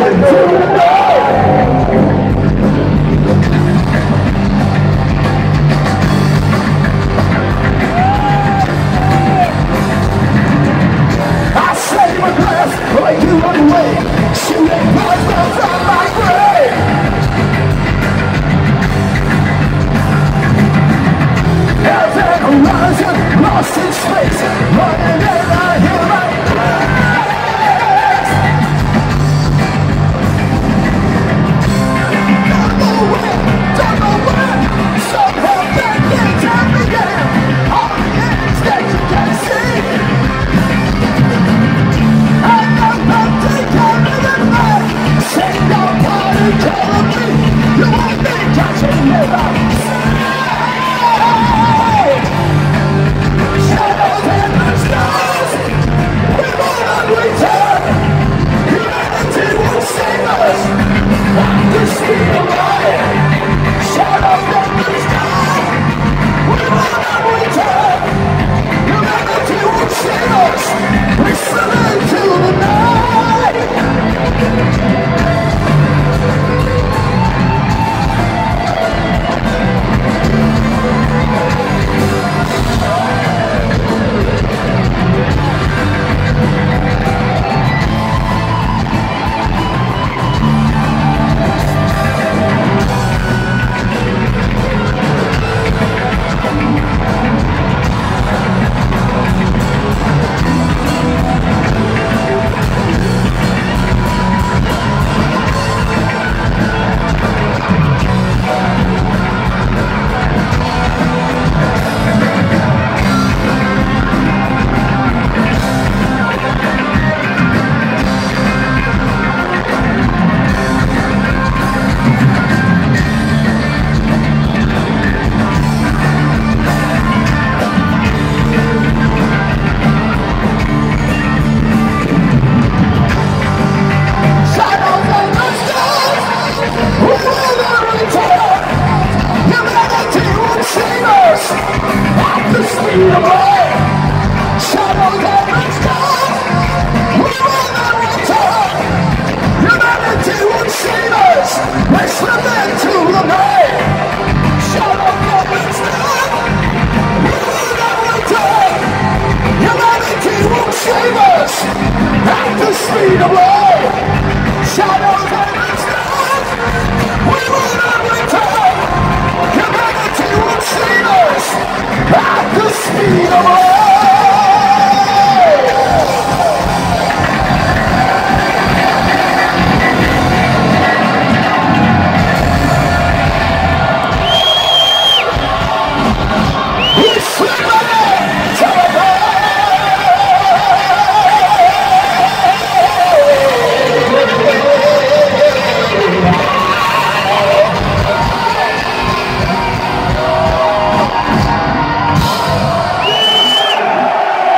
Lost in space, running in a human race. Don't know where, somehow that things have begun. All the things that you can see, and I'm not taking it back. Sing your party, calling me. You want me catching me back. Shadows in the stars, we won't return. Humanity will save us. The speed of